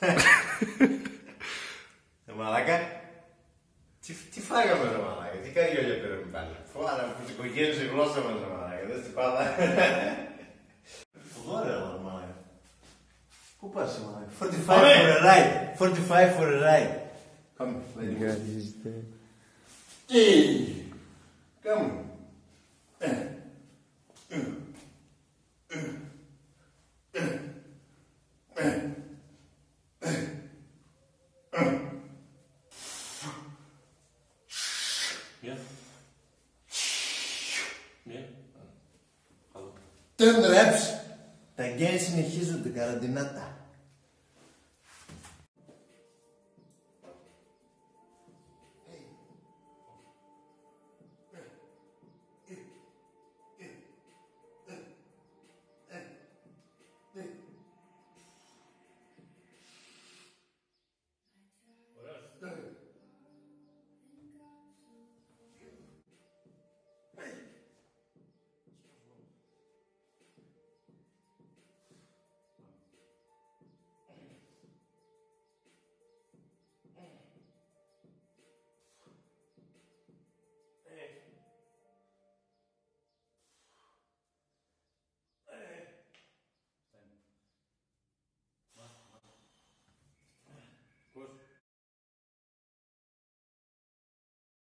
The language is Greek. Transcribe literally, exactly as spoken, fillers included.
Ε, μαλάκα. Τι, τι φάγαμε ρε μαλάκα, τι καριόλια πήραμε πάλι. Φωάρα που τις οικογένειες η γλώσσα μας ρε μαλάκα, δες την πάντα. Φουδό ρε μαλάκα. Πού πας ρε μαλάκα, forty-five for a ride, forty-five for a ride. Πάμε, λέγε. Τι, κάμε. Ten reps. Τα γκέι συνεχίζονται, καραντινάτα.